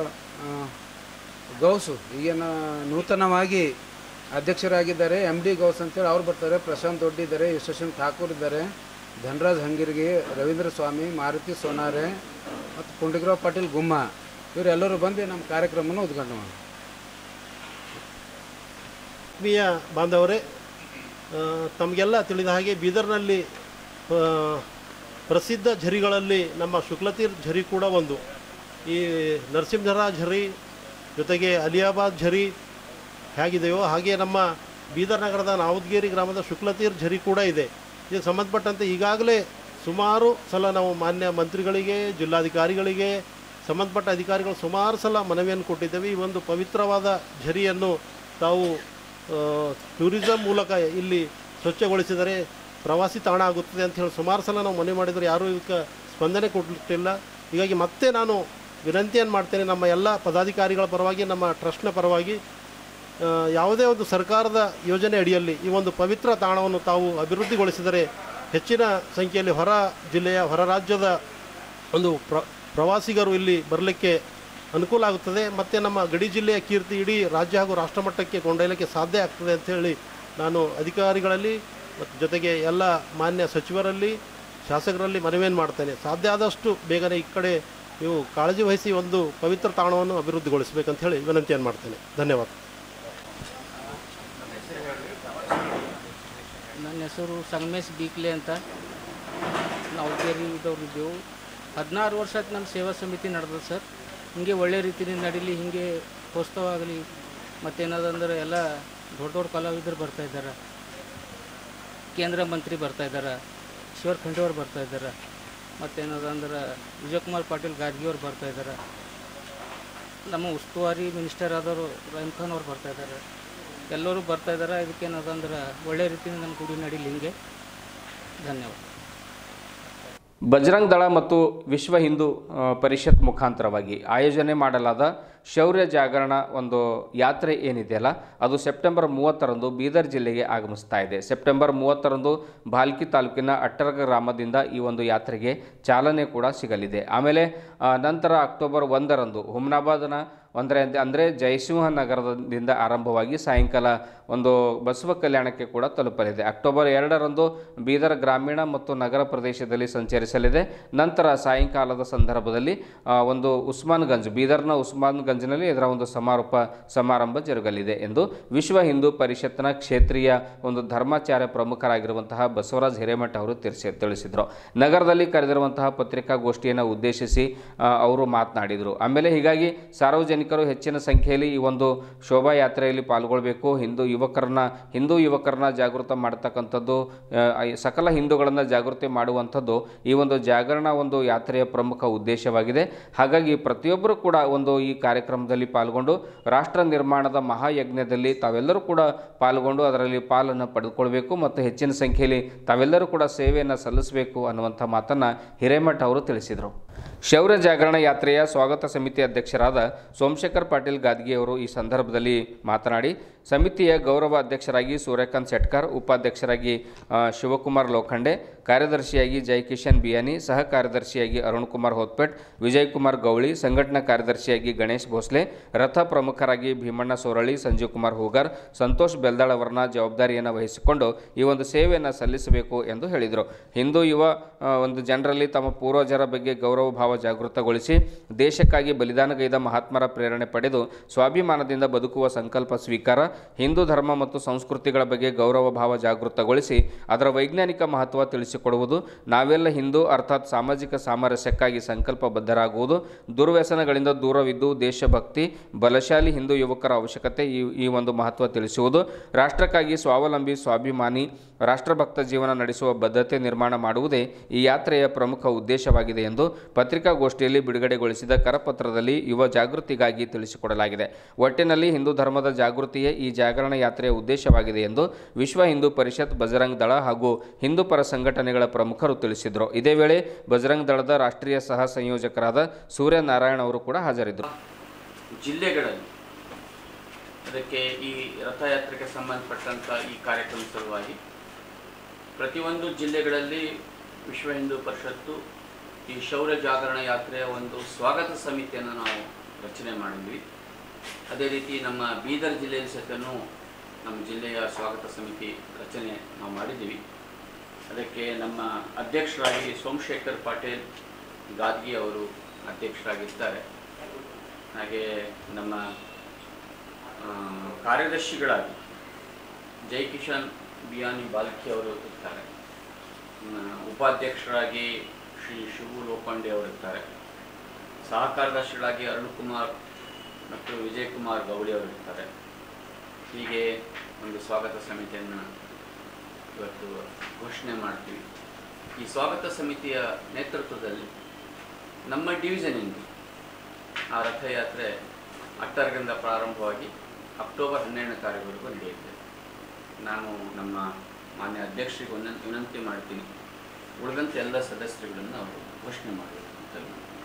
ಗೌಸು ಈಗೇನು ನೂತನವಾಗಿ ಅಧ್ಯಕ್ಷರಾಗಿದ್ದಾರೆ, ಎಮ್ ಡಿ ಗೌಸ್ ಅಂತೇಳಿ ಅವ್ರು ಬರ್ತಾರೆ. ಪ್ರಶಾಂತ್ ದೊಡ್ಡಿ ಇದ್ದಾರೆ, ಯಶಸ್ವಿನ್ ಠಾಕೂರ್ ಇದ್ದಾರೆ, ಧನರಾಜ್ ಹಂಗಿರ್ಗಿ, ರವೀಂದ್ರ ಸ್ವಾಮಿ, ಮಾರುತಿ ಸೋನಾರೆ ಮತ್ತು ಪುಂಡಿಗರಾವ್ ಪಾಟೀಲ್ ಗುಮ್ಮ ಇವರೆಲ್ಲರೂ ಬಂದು ನಮ್ಮ ಕಾರ್ಯಕ್ರಮವನ್ನು ಉದ್ಘಾಟನೆ ಮಾಡಿ. ಆತ್ಮೀಯ ಬಾಂಧವರೇ, ತಮಗೆಲ್ಲ ತಿಳಿದ ಹಾಗೆ ಬೀದರ್ನಲ್ಲಿ ಪ್ರಸಿದ್ಧ ಝರಿಗಳಲ್ಲಿ ನಮ್ಮ ಶುಕ್ಲತೀರ್ಥ ಝರಿ ಕೂಡ ಒಂದು. ಈ ನರಸಿಂಹರ ಝರಿ ಜೊತೆಗೆ ಅಲಿಯಾಬಾದ್ ಝರಿ ಹೇಗಿದೆಯೋ ಹಾಗೆ ನಮ್ಮ ಬೀದರ್ ನಗರದ ನಾವದಗಿರಿ ಗ್ರಾಮದ ಶುಕ್ಲತೀರ್ಥ ಝರಿ ಕೂಡ ಇದೆ. ಇದಕ್ಕೆ ಸಂಬಂಧಪಟ್ಟಂತೆ ಈಗಾಗಲೇ ಸುಮಾರು ಸಲ ನಾವು ಮಾನ್ಯ ಮಂತ್ರಿಗಳಿಗೆ, ಜಿಲ್ಲಾಧಿಕಾರಿಗಳಿಗೆ, ಸಂಬಂಧಪಟ್ಟ ಅಧಿಕಾರಿಗಳು ಸುಮಾರು ಸಲ ಮನವಿಯನ್ನು ಕೊಟ್ಟಿದ್ದೇವೆ. ಈ ಒಂದು ಪವಿತ್ರವಾದ ಝರಿಯನ್ನು ತಾವು ಟೂರಿಸಂ ಮೂಲಕ ಇಲ್ಲಿ ಸ್ವಚ್ಛಗೊಳಿಸಿದರೆ ಪ್ರವಾಸಿ ತಾಣ ಆಗುತ್ತದೆ ಅಂತ ಹೇಳಿ ಸುಮಾರು ಸಲ ನಾವು ಮನವಿ ಮಾಡಿದರೆ ಯಾರೂ ಇದಕ್ಕೆ ಸ್ಪಂದನೆ ಕೊಟ್ಟಿಲ್ಲ. ಹೀಗಾಗಿ ಮತ್ತೆ ನಾನು ವಿನಂತಿಯನ್ನು ಮಾಡ್ತೇನೆ ನಮ್ಮ ಎಲ್ಲ ಪದಾಧಿಕಾರಿಗಳ ಪರವಾಗಿ, ನಮ್ಮ ಟ್ರಸ್ಟ್ನ ಪರವಾಗಿ, ಯಾವುದೇ ಒಂದು ಸರ್ಕಾರದ ಯೋಜನೆ ಅಡಿಯಲ್ಲಿ ಈ ಒಂದು ಪವಿತ್ರ ತಾಣವನ್ನು ತಾವು ಅಭಿವೃದ್ಧಿಗೊಳಿಸಿದರೆ ಹೆಚ್ಚಿನ ಸಂಖ್ಯೆಯಲ್ಲಿ ಹೊರ ಜಿಲ್ಲೆಯ, ಹೊರ ರಾಜ್ಯದ ಒಂದು ಪ್ರ ಪ್ರವಾಸಿಗರು ಇಲ್ಲಿ ಬರಲಿಕ್ಕೆ ಅನುಕೂಲ ಆಗುತ್ತದೆ ಮತ್ತು ನಮ್ಮ ಗಡಿ ಜಿಲ್ಲೆಯ ಕೀರ್ತಿ ಇಡೀ ರಾಜ್ಯ ಹಾಗೂ ರಾಷ್ಟ್ರಮಟ್ಟಕ್ಕೆ ಕೊಂಡೊಯ್ಯಲಿಕ್ಕೆ ಸಾಧ್ಯ ಆಗ್ತದೆ ಅಂಥೇಳಿ ನಾನು ಅಧಿಕಾರಿಗಳಲ್ಲಿ ಮತ್ತು ಜೊತೆಗೆ ಎಲ್ಲ ಮಾನ್ಯ ಸಚಿವರಲ್ಲಿ, ಶಾಸಕರಲ್ಲಿ ಮನವಿಯನ್ನು ಮಾಡ್ತೇನೆ. ಸಾಧ್ಯ ಆದಷ್ಟು ಬೇಗನೆ ಈ ಕಡೆ ನೀವು ಕಾಳಜಿ ವಹಿಸಿ ಒಂದು ಪವಿತ್ರ ತಾಣವನ್ನು ಅಭಿವೃದ್ಧಿಗೊಳಿಸಬೇಕಂತ ಹೇಳಿ ವಿನಂತಿಯನ್ನು ಮಾಡ್ತೇನೆ. ಧನ್ಯವಾದ. ನನ್ನ ಹೆಸರು ಸಂಗಮೇಶ್ ಬೀಕ್ಲೆ ಅಂತ. ನಾವು ಬೇರೆದವ್ರಿದ್ದೆವು. ಹದಿನಾರು ವರ್ಷ ಆಯ್ತು ನಮ್ಮ ಸೇವಾ ಸಮಿತಿ ನಡೆದ ಸರ್. ಹಿಂಗೆ ಒಳ್ಳೆ ರೀತಿಯಿಂದ ನಡೀಲಿ, ಹಿಂಗೆ ಪ್ರೋತ್ಸಾಹ ಆಗಲಿ. ಮತ್ತೇನದಂದ್ರೆ ಎಲ್ಲ ದೊಡ್ಡ ದೊಡ್ಡ ಕಲಾವಿದರು ಬರ್ತಾಯಿದ್ದಾರೆ, ಕೇಂದ್ರ ಮಂತ್ರಿ ಬರ್ತಾಯಿದ್ದಾರೆ, ಈಶ್ವರ್ ಖಂಡ್ರೆ ಅವ್ರು ಬರ್ತಾಯಿದ್ದಾರೆ, ಮತ್ತೇನದಂದ್ರೆ ವಿಜಯಕುಮಾರ್ ಪಾಟೀಲ್ ಗಾದ್ಗಿಯವ್ರು ಬರ್ತಾಯಿದ್ದಾರೆ, ನಮ್ಮ ಉಸ್ತುವಾರಿ ಮಿನಿಸ್ಟರ್ ಆದವರು ರಹೀಮ್ ಖಾನ್ ಅವ್ರು ಬರ್ತಾಯಿದ್ದಾರೆ. ಎಲ್ಲರೂ ಬರ್ತಾಯಿದ್ದಾರೆ. ಇದಕ್ಕೇನದಂದ್ರೆ ಒಳ್ಳೆ ರೀತಿಯಿಂದ ನಮ್ಮ ಗುಡಿ ನಡೀಲಿ ಹಿಂಗೆ. ಧನ್ಯವಾದ. ಬಜರಂಗ್ ದಳ ಮತ್ತು ವಿಶ್ವ ಹಿಂದೂ ಪರಿಷತ್ ಮುಖಾಂತರವಾಗಿ ಆಯೋಜನೆ ಮಾಡಲಾದ ಶೌರ್ಯ ಜಾಗರಣ ಒಂದು ಯಾತ್ರೆ ಏನಿದೆಯಲ್ಲ, ಅದು ಸೆಪ್ಟೆಂಬರ್ ಮೂವತ್ತರಂದು ಬೀದರ್ ಜಿಲ್ಲೆಗೆ ಆಗಮಿಸ್ತಾ ಇದೆ. ಸೆಪ್ಟೆಂಬರ್ ಮೂವತ್ತರಂದು ಭಾಲ್ಕಿ ತಾಲೂಕಿನ ಅಟ್ಟರ್ಗ ಗ್ರಾಮದಿಂದ ಈ ಒಂದು ಯಾತ್ರೆಗೆ ಚಾಲನೆ ಕೂಡ ಸಿಗಲಿದೆ. ಆಮೇಲೆ ನಂತರ ಅಕ್ಟೋಬರ್ ಒಂದರಂದು ಹುಮ್ನಾಬಾದ್ನ ಅಂದರೆ ಅಂದರೆ ಜಯಸಿಂಹ ನಗರದಿಂದ ಆರಂಭವಾಗಿ ಸಾಯಂಕಾಲ ಒಂದು ಬಸವ ಕಲ್ಯಾಣಕ್ಕೆ ಕೂಡ ತಲುಪಲಿದೆ. ಅಕ್ಟೋಬರ್ ಎರಡರಂದು ಬೀದರ್ ಗ್ರಾಮೀಣ ಮತ್ತು ನಗರ ಪ್ರದೇಶದಲ್ಲಿ ಸಂಚರಿಸಲಿದೆ. ನಂತರ ಸಾಯಂಕಾಲದ ಸಂದರ್ಭದಲ್ಲಿ ಒಂದು ಉಸ್ಮಾನ್ಗಂಜ್, ಬೀದರ್ನ ಉಸ್ಮಾನ್ಗಂಜ್ನಲ್ಲಿ ಇದರ ಒಂದು ಸಮಾರೋಪ ಸಮಾರಂಭ ಜರುಗಲಿದೆ ಎಂದು ವಿಶ್ವ ಹಿಂದೂ ಪರಿಷತ್ನ ಕ್ಷೇತ್ರೀಯ ಒಂದು ಧರ್ಮಾಚಾರ್ಯ ಪ್ರಮುಖರಾಗಿರುವಂತಹ ಬಸವರಾಜ್ ಹಿರೇಮಠ ಅವರು ತಿಳಿಸಿ ತಿಳಿಸಿದರು ನಗರದಲ್ಲಿ ಕರೆದಿರುವಂತಹ ಪತ್ರಿಕಾಗೋಷ್ಠಿಯನ್ನು ಉದ್ದೇಶಿಸಿ ಅವರು ಮಾತನಾಡಿದರು. ಆಮೇಲೆ ಹೀಗಾಗಿ ಸಾರ್ವಜನಿಕರು ಹೆಚ್ಚಿನ ಸಂಖ್ಯೆಯಲ್ಲಿ ಈ ಒಂದು ಶೋಭಾಯಾತ್ರೆಯಲ್ಲಿ ಪಾಲ್ಗೊಳ್ಳಬೇಕು, ಹಿಂದೂ ಯುವಕರನ್ನ ಹಿಂದೂ ಯುವಕರನ್ನ ಜಾಗೃತ ಮಾಡ್ತಕ್ಕಂಥದ್ದು, ಸಕಲ ಹಿಂದೂಗಳನ್ನು ಜಾಗೃತಿ ಮಾಡುವಂಥದ್ದು ಈ ಒಂದು ಜಾಗರಣ ಒಂದು ಯಾತ್ರೆಯ ಪ್ರಮುಖ ಉದ್ದೇಶವಾಗಿದೆ. ಹಾಗಾಗಿ ಪ್ರತಿಯೊಬ್ಬರು ಕೂಡ ಒಂದು ಈ ಕಾರ್ಯಕ್ರಮದಲ್ಲಿ ಪಾಲ್ಗೊಂಡು ರಾಷ್ಟ್ರ ನಿರ್ಮಾಣದ ಮಹಾಯಜ್ಞದಲ್ಲಿ ತಾವೆಲ್ಲರೂ ಕೂಡ ಪಾಲ್ಗೊಂಡು ಅದರಲ್ಲಿ ಪಾಲನ್ನು ಪಡೆದುಕೊಳ್ಬೇಕು ಮತ್ತು ಹೆಚ್ಚಿನ ಸಂಖ್ಯೆಯಲ್ಲಿ ತಾವೆಲ್ಲರೂ ಕೂಡ ಸೇವೆಯನ್ನು ಸಲ್ಲಿಸಬೇಕು ಅನ್ನುವಂಥ ಮಾತನ್ನು ಹಿರೇಮಠ ಅವರು ತಿಳಿಸಿದರು. ಶೌರ್ಯ ಜಾಗರಣ ಯಾತ್ರೆಯ ಸ್ವಾಗತ ಸಮಿತಿ ಅಧ್ಯಕ್ಷರಾದ ಸೋಮಶೇಖರ್ ಪಾಟೀಲ್ ಗಾದ್ಗಿ ಅವರು ಈ ಸಂದರ್ಭದಲ್ಲಿ ಮಾತನಾಡಿ, ಸಮಿತಿಯ ಗೌರವ ಅಧ್ಯಕ್ಷರಾಗಿ ಸೂರ್ಯಕಾಂತ್ ಶೆಟ್ಕರ್, ಉಪಾಧ್ಯಕ್ಷರಾಗಿ ಶಿವಕುಮಾರ್ ಲೋಖಂಡೆ, ಕಾರ್ಯದರ್ಶಿಯಾಗಿ ಜಯಕಿಶನ್ ಬಿಯಾನಿ, ಸಹ ಕಾರ್ಯದರ್ಶಿಯಾಗಿ ಅರುಣ್ ಕುಮಾರ್ ಹೋತ್ಪೇಟ್, ವಿಜಯ್ ಕುಮಾರ್ ಗೌಳಿ, ಸಂಘಟನಾ ಕಾರ್ಯದರ್ಶಿಯಾಗಿ ಗಣೇಶ್ ಭೋಸ್ಲೆ, ರಥ ಪ್ರಮುಖರಾಗಿ ಭೀಮಣ್ಣ ಸೋರಳಿ, ಸಂಜೀವ್ ಕುಮಾರ್ ಹೂಗಾರ್, ಸಂತೋಷ್ ಬೆಲ್ದಾಳ್ ಅವರನ್ನ ಜವಾಬ್ದಾರಿಯನ್ನು ವಹಿಸಿಕೊಂಡು ಈ ಒಂದು ಸೇವೆಯನ್ನು ಸಲ್ಲಿಸಬೇಕು ಎಂದು ಹೇಳಿದರು. ಹಿಂದೂ ಯುವ ಒಂದು ಜನರಲ್ಲಿ ತಮ್ಮ ಪೂರ್ವಜರ ಬಗ್ಗೆ ಗೌರವ ಭಾವ ಜಾಗೃತಗೊಳಿಸಿ ದೇಶಕ್ಕಾಗಿ ಬಲಿದಾನಗೈದ ಮಹಾತ್ಮರ ಪ್ರೇರಣೆ ಪಡೆದು ಸ್ವಾಭಿಮಾನದಿಂದ ಬದುಕುವ ಸಂಕಲ್ಪ ಸ್ವೀಕಾರ, ಹಿಂದೂ ಧರ್ಮ ಮತ್ತು ಸಂಸ್ಕೃತಿಗಳ ಬಗ್ಗೆ ಗೌರವ ಭಾವ ಜಾಗೃತಗೊಳಿಸಿ ಅದರ ವೈಜ್ಞಾನಿಕ ಮಹತ್ವ ತಿಳಿಸಿಕೊಡುವುದು, ನಾವೆಲ್ಲ ಹಿಂದೂ ಅರ್ಥಾತ್ ಸಾಮಾಜಿಕ ಸಾಮರಸ್ಯಕ್ಕಾಗಿ ಸಂಕಲ್ಪಬದ್ಧರಾಗುವುದು, ದುರ್ವ್ಯಸನಗಳಿಂದ ದೂರವಿದ್ದು ದೇಶಭಕ್ತಿ, ಬಲಶಾಲಿ ಹಿಂದೂ ಯುವಕರ ಅವಶ್ಯಕತೆ ಈ ಈ ಒಂದು ಮಹತ್ವ ತಿಳಿಸುವುದು, ರಾಷ್ಟ್ರಕ್ಕಾಗಿ ಸ್ವಾವಲಂಬಿ ಸ್ವಾಭಿಮಾನಿ ರಾಷ್ಟ್ರಭಕ್ತ ಜೀವನ ನಡೆಸುವ ಬದ್ಧತೆ ನಿರ್ಮಾಣ ಮಾಡುವುದೇ ಈ ಯಾತ್ರೆಯ ಪ್ರಮುಖ ಉದ್ದೇಶವಾಗಿದೆ ಎಂದು ಪತ್ರಿಕಾಗೋಷ್ಠಿಯಲ್ಲಿ ಬಿಡುಗಡೆಗೊಳಿಸಿದ ಕರಪತ್ರದಲ್ಲಿ ಯುವ ಜಾಗೃತಿಗಾಗಿ ತಿಳಿಸಿಕೊಡಲಾಗಿದೆ. ಒಟ್ಟಿನಲ್ಲಿ ಹಿಂದೂ ಧರ್ಮದ ಜಾಗೃತಿಯೇ ಈ ಜಾಗರಣ ಯಾತ್ರೆಯ ಉದ್ದೇಶವಾಗಿದೆ ಎಂದು ವಿಶ್ವ ಹಿಂದೂ ಪರಿಷತ್, ಬಜರಂಗ್ ದಳ ಹಾಗೂ ಹಿಂದೂ ಪರ ಸಂಘಟನೆಗಳ ಪ್ರಮುಖರು ತಿಳಿಸಿದರು. ಇದೇ ವೇಳೆ ಬಜರಂಗ್ ದಳದ ರಾಷ್ಟ್ರೀಯ ಸಹ ಸಂಯೋಜಕರಾದ ಸೂರ್ಯನಾರಾಯಣ ಅವರು ಕೂಡ ಹಾಜರಿದ್ದರು. ಜಿಲ್ಲೆಗಳಲ್ಲಿ ಅದಕ್ಕೆ ಈ ರಥಯಾತ್ರೆಗೆ ಸಂಬಂಧಪಟ್ಟಂಥ ಈ ಕಾರ್ಯಕ್ರಮ ಸಲುವಾಗಿ ಪ್ರತಿಯೊಂದು ಜಿಲ್ಲೆಗಳಲ್ಲಿ ವಿಶ್ವ ಹಿಂದೂ ಪರಿಷತ್ತು ಈ ಶೌರ್ಯ ಜಾಗರಣ ಯಾತ್ರೆಯ ಒಂದು ಸ್ವಾಗತ ಸಮಿತಿಯನ್ನು ನಾವು ರಚನೆ ಮಾಡಿದ್ವಿ. ಅದೇ ರೀತಿ ನಮ್ಮ ಬೀದರ್ ಜಿಲ್ಲೆಯಲ್ಲಿ ಸಹಿತನೂ ನಮ್ಮ ಜಿಲ್ಲೆಯ ಸ್ವಾಗತ ಸಮಿತಿ ರಚನೆ ನಾವು ಮಾಡಿದ್ದೀವಿ. ಅದಕ್ಕೆ ನಮ್ಮ ಅಧ್ಯಕ್ಷರಾಗಿ ಸೋಮಶೇಖರ್ ಪಾಟೀಲ್ ಗಾದ್ಗಿ ಅವರು ಅಧ್ಯಕ್ಷರಾಗಿದ್ದಾರೆ. ಹಾಗೆ ನಮ್ಮ ಕಾರ್ಯದರ್ಶಿಗಳಾಗಿ ಜಯಕಿಶನ್ ಬಿಯಾನಿ ಬಾಲ್ಕಿ ಅವರು ಇರ್ತಾರೆ. ಉಪಾಧ್ಯಕ್ಷರಾಗಿ ಶ್ರೀ ಶಿವು ಲೋಖಂಡೆ ಅವರಿರ್ತಾರೆ. ಸಹ ಕಾರ್ಯದರ್ಶಿಗಳಾಗಿ ಅರುಣ್ ಕುಮಾರ್ ಮತ್ತು ವಿಜಯ್ ಕುಮಾರ್ ಗೌಳಿ ಅವರಿರ್ತಾರೆ. ಹೀಗೆ ಒಂದು ಸ್ವಾಗತ ಸಮಿತಿಯನ್ನು ಇವತ್ತು ಘೋಷಣೆ ಮಾಡ್ತೀವಿ. ಈ ಸ್ವಾಗತ ಸಮಿತಿಯ ನೇತೃತ್ವದಲ್ಲಿ ನಮ್ಮ ಡಿವಿಷನ್ನಿಂದ ಆ ರಥಯಾತ್ರೆ ಹತ್ತರದಿಂದ ಪ್ರಾರಂಭವಾಗಿ ಅಕ್ಟೋಬರ್ ಹನ್ನೆರಡನೇ ತಾರೀಕುವರೆಗೂ ನಡೆಯುತ್ತೆ. ನಾನು ನಮ್ಮ ಮಾನ್ಯ ಅಧ್ಯಕ್ಷರಿಗೆ ಒಂದೊಂದು ವಿನಂತಿ ಮಾಡ್ತೀನಿ, ಉಳಿದಂತೆ ಎಲ್ಲ ಸದಸ್ಯರುಗಳನ್ನು ಅವರು ಘೋಷಣೆ ಮಾಡಬೇಕು ಅಂತ.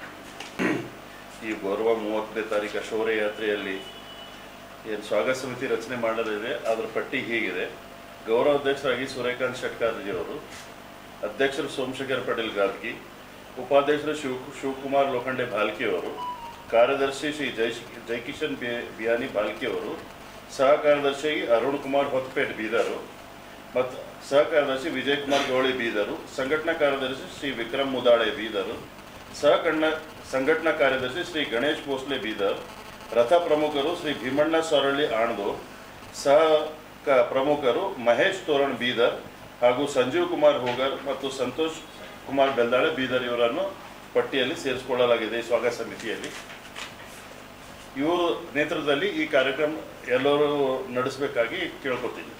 ಈ ಗೌರವ ಮೂವತ್ತನೇ ತಾರೀಕು ಶೌರ್ಯ ಯಾತ್ರೆಯಲ್ಲಿ ಏನು ಸ್ವಾಗತ ಸಮಿತಿ ರಚನೆ ಮಾಡಲಿದೆ ಅದರ ಪಟ್ಟಿ ಹೀಗಿದೆ. ಗೌರವ ಅಧ್ಯಕ್ಷರಾಗಿ ಸೂರ್ಯಕಾಂತ್ ಶೆಟ್ಕಾರ್ಜಿಯವರು, ಅಧ್ಯಕ್ಷರು ಸೋಮಶೇಖರ್ ಪಟೇಲ್ ಗಾದ್ಗಿ, ಉಪಾಧ್ಯಕ್ಷರು ಶಿವ ಶಿವಕುಮಾರ್ ಲೋಖಂಡೆ ಭಾಲ್ಕಿಯವರು, ಕಾರ್ಯದರ್ಶಿ ಶ್ರೀ ಜೈ ಜೈಕಿಶನ್ ಬಿಯಾನಿ ಭಾಲ್ಕಿಯವರು, ಸಹ ಕಾರ್ಯದರ್ಶಿ ಅರುಣ್ ಕುಮಾರ್ ಹೊತ್ಪೇಟ್ ಬೀದರು ಮತ್ತು ಸಹ ಕಾರ್ಯದರ್ಶಿ ವಿಜಯ್ ಕುಮಾರ್ ಗೌಳಿ ಬೀದರು, ಸಂಘಟನಾ ಕಾರ್ಯದರ್ಶಿ ಶ್ರೀ ವಿಕ್ರಮ್ ಮುದಾಳೆ ಬೀದರು, ಸಹ ಕಣ್ಣ ಸಂಘಟನಾ ಕಾರ್ಯದರ್ಶಿ ಶ್ರೀ ಗಣೇಶ್ ಭೋಸ್ಲೆ ಬೀದರ್, ರಥ ಪ್ರಮುಖರು ಶ್ರೀ ಭೀಮಣ್ಣ ಸೊರಳ್ಳಿ ಆಣ್ದೂರ್, ಸಹ ಕ ಪ್ರಮುಖರು ಮಹೇಶ್ ತೋರಣ್ ಬೀದರ್ ಹಾಗೂ ಸಂಜೀವ್ ಕುಮಾರ್ ಹೋಗರ್ ಮತ್ತು ಸಂತೋಷ್ ಕುಮಾರ್ ಬೆಲ್ದಾಳೆ ಬೀದರ್ ಇವರನ್ನು ಪಟ್ಟಿಯಲ್ಲಿ ಸೇರಿಸಿಕೊಳ್ಳಲಾಗಿದೆ ಈ ಸ್ವಾಗತ ಸಮಿತಿಯಲ್ಲಿ. ಇವರು ನೇತೃತ್ವದಲ್ಲಿ ಈ ಕಾರ್ಯಕ್ರಮ ಎಲ್ಲರೂ ನಡೆಸಬೇಕಾಗಿ ಕೇಳ್ಕೊತೀನಿ.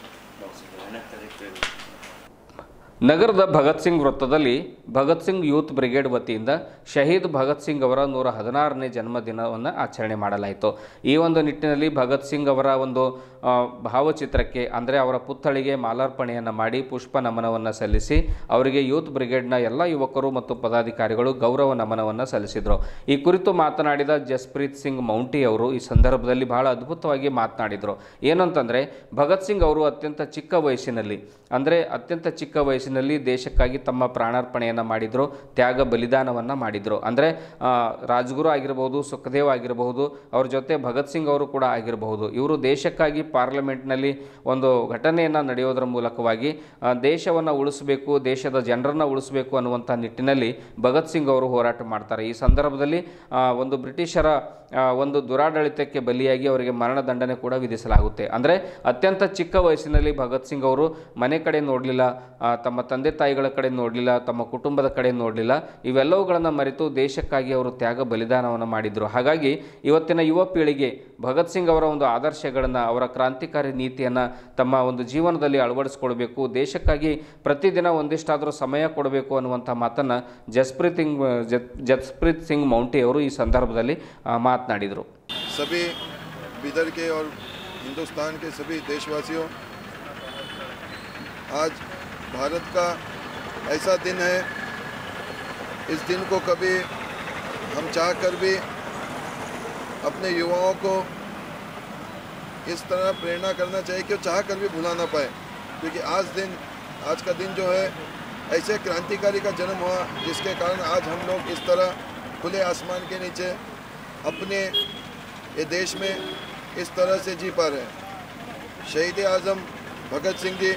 ನಗರದ ಭಗತ್ ಸಿಂಗ್ ವೃತ್ತದಲ್ಲಿ ಭಗತ್ ಸಿಂಗ್ ಯೂತ್ ಬ್ರಿಗೇಡ್ ವತಿಯಿಂದ ಶಹೀದ್ ಭಗತ್ ಸಿಂಗ್ ಅವರ ನೂರ ಹದಿನಾರನೇ ಜನ್ಮದಿನವನ್ನು ಆಚರಣೆ ಮಾಡಲಾಯಿತು. ಈ ಒಂದು ನಿಟ್ಟಿನಲ್ಲಿ ಭಗತ್ ಸಿಂಗ್ ಅವರ ಒಂದು ಭಾವಚಿತ್ರಕ್ಕೆ ಅಂದರೆ ಅವರ ಪುತ್ಥಳಿಗೆ ಮಾಲಾರ್ಪಣೆಯನ್ನು ಮಾಡಿ ಪುಷ್ಪ ನಮನವನ್ನು ಸಲ್ಲಿಸಿ ಅವರಿಗೆ ಯೂತ್ ಬ್ರಿಗೇಡ್ನ ಎಲ್ಲ ಯುವಕರು ಮತ್ತು ಪದಾಧಿಕಾರಿಗಳು ಗೌರವ ನಮನವನ್ನು ಸಲ್ಲಿಸಿದರು. ಈ ಕುರಿತು ಮಾತನಾಡಿದ ಜಸ್ಪ್ರೀತ್ ಸಿಂಗ್ ಮೌಂಟಿ ಅವರು ಈ ಸಂದರ್ಭದಲ್ಲಿ ಬಹಳ ಅದ್ಭುತವಾಗಿ ಮಾತನಾಡಿದರು. ಏನಂತಂದರೆ ಭಗತ್ ಸಿಂಗ್ ಅವರು ಅತ್ಯಂತ ಚಿಕ್ಕ ವಯಸ್ಸಿನಲ್ಲಿ ಅಂದರೆ ಅತ್ಯಂತ ಚಿಕ್ಕ ವಯಸ್ಸಿನಲ್ಲಿ ದೇಶಕ್ಕಾಗಿ ತಮ್ಮ ಪ್ರಾಣಾರ್ಪಣೆಯನ್ನು ಮಾಡಿದರು, ತ್ಯಾಗ ಬಲಿದಾನವನ್ನು ಮಾಡಿದರು. ಅಂದರೆ ರಾಜ್ಗುರು ಆಗಿರಬಹುದು, ಸುಖದೇವ್ ಆಗಿರಬಹುದು, ಅವ್ರ ಜೊತೆ ಭಗತ್ ಸಿಂಗ್ ಅವರು ಕೂಡ ಆಗಿರಬಹುದು. ಇವರು ದೇಶಕ್ಕಾಗಿ ಪಾರ್ಲಿಮೆಂಟ್ನಲ್ಲಿ ಒಂದು ಘಟನೆಯನ್ನು ನಡೆಯೋದರ ಮೂಲಕವಾಗಿ ದೇಶವನ್ನು ಉಳಿಸಬೇಕು, ದೇಶದ ಜನರನ್ನು ಉಳಿಸಬೇಕು ಅನ್ನುವಂಥ ನಿಟ್ಟಿನಲ್ಲಿ ಭಗತ್ ಸಿಂಗ್ ಅವರು ಹೋರಾಟ ಮಾಡ್ತಾರೆ. ಈ ಸಂದರ್ಭದಲ್ಲಿ ಒಂದು ಬ್ರಿಟಿಷರ ಒಂದು ದುರಾಡಳಿತಕ್ಕೆ ಬಲಿಯಾಗಿ ಅವರಿಗೆ ಮರಣದಂಡನೆ ಕೂಡ ವಿಧಿಸಲಾಗುತ್ತೆ. ಅಂದರೆ ಅತ್ಯಂತ ಚಿಕ್ಕ ವಯಸ್ಸಿನಲ್ಲಿ ಭಗತ್ ಸಿಂಗ್ ಅವರು ಮನೆ ಕಡೆ ನೋಡಲಿಲ್ಲ, ತಮ್ಮ ತಂದೆ ತಾಯಿಗಳ ಕಡೆ ನೋಡಲಿಲ್ಲ, ತಮ್ಮ ಕುಟುಂಬದ ಕಡೆ ನೋಡಲಿಲ್ಲ. ಇವೆಲ್ಲವುಗಳನ್ನು ಮರೆತು ದೇಶಕ್ಕಾಗಿ ಅವರು ತ್ಯಾಗ ಬಲಿದಾನವನ್ನು ಮಾಡಿದರು. ಹಾಗಾಗಿ ಇವತ್ತಿನ ಯುವ ಪೀಳಿಗೆ ಭಗತ್ ಸಿಂಗ್ ಅವರ ಒಂದು ಆದರ್ಶಗಳನ್ನು, ಅವರ ಕ್ರಾಂತಿಕಾರಿ ನೀತಿಯನ್ನು ತಮ್ಮ ಒಂದು ಜೀವನದಲ್ಲಿ ಅಳವಡಿಸ್ಕೊಳ್ಬೇಕು, ದೇಶಕ್ಕಾಗಿ ಪ್ರತಿದಿನ ಒಂದಿಷ್ಟಾದರೂ ಸಮಯ ಕೊಡಬೇಕು ಅನ್ನುವಂಥ ಮಾತನ್ನು ಜಸ್ಪ್ರೀತ್ ಸಿಂಗ್ ಜಸ್ಪ್ರೀತ್ ಸಿಂಗ್ ಮೌಂಟಿ ಅವರು ಈ ಸಂದರ್ಭದಲ್ಲಿ ಮಾತನಾಡಿದರು. सभी बिदर के और हिंदुस्तान के सभी देशवासियों, आज भारत का ऐसा दिन है, इस दिन को कभी हम चाह कर भी अपने युवाओं को इस तरह प्रेरणा करना चाहिए कि वो चाह कर भी भुला ना पाए, क्योंकि आज दिन आज का दिन जो है ऐसे क्रांतिकारी का जन्म हुआ जिसके कारण आज हम लोग इस तरह खुले आसमान के नीचे अपने ये देश में इस तरह से जी पा रहे हैं. शहीद आज़म भगत सिंह जी,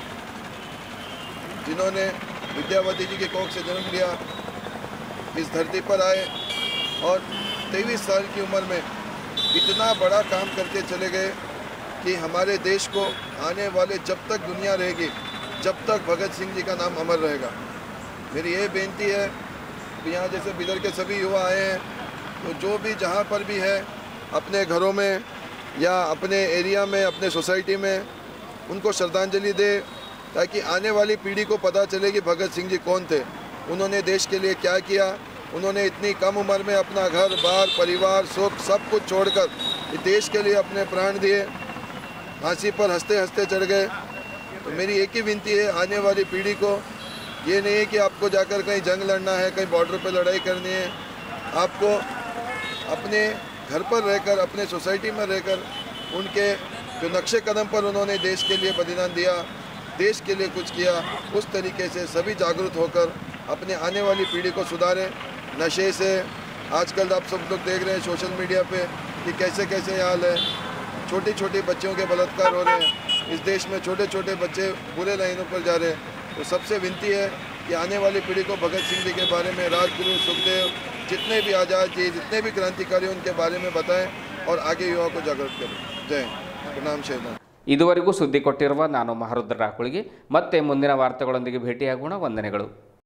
जिन्होंने विद्यावती जी के कोख से जन्म लिया, इस धरती पर आए और तेईस साल की उम्र में इतना बड़ा काम करके चले गए कि हमारे देश को आने वाले जब तक दुनिया रहेगी जब तक भगत सिंह जी का नाम अमर रहेगा. मेरी ये बेनती है कि यहाँ जैसे बिदर के सभी युवा आए हैं, तो जो भी जहाँ पर भी है अपने घरों में या अपने एरिया में, अपने सोसाइटी में उनको श्रद्धांजलि दे, ताकि आने वाली पीढ़ी को पता चले कि भगत सिंह जी कौन थे, उन्होंने देश के लिए क्या किया, उन्होंने इतनी कम उम्र में अपना घर बार परिवार सुख सब कुछ छोड़कर देश के लिए अपने प्राण दिए, फांसी पर हंसते हंसते चढ़ गए. तो मेरी एक ही विनती है आने वाली पीढ़ी को, ये नहीं है कि आपको जाकर कहीं जंग लड़ना है, कहीं बॉर्डर पर लड़ाई करनी है. आपको अपने घर पर रहकर, अपने सोसाइटी में रहकर उनके जो नक्शे कदम पर उन्होंने देश के लिए बलिदान दिया, देश के लिए कुछ किया, उस तरीके से सभी जागरूक होकर अपने आने वाली पीढ़ी को सुधारें. नशे से आजकल आप सब लोग देख रहे हैं सोशल मीडिया पे कि कैसे कैसे हाल है, छोटी छोटी बच्चियों के बलात्कार हो रहे हैं इस देश में, छोटे छोटे बच्चे बुरे लाइनों पर जा रहे हैं. तो सबसे विनती है कि आने वाली पीढ़ी को भगत सिंह जी के बारे में, राजगुरु, सुखदेव, जितने भी आज़ाद जी, जितने भी क्रांतिकारी उनके बारे में बताएं और आगे युवाओं को जागरूक करें. जय प्रणाम शहीद. ಇದುವರೆಗೂ ಸುದ್ದಿ ಕೊಟ್ಟಿರುವ ನಾನು ಮಹರುದ್ರ ರಾಕುಳಿಗೆ ಮತ್ತೆ ಮುಂದಿನ ವಾರ್ತೆಗಳೊಂದಿಗೆ ಭೇಟಿಯಾಗೋಣ. ವಂದನೆಗಳು.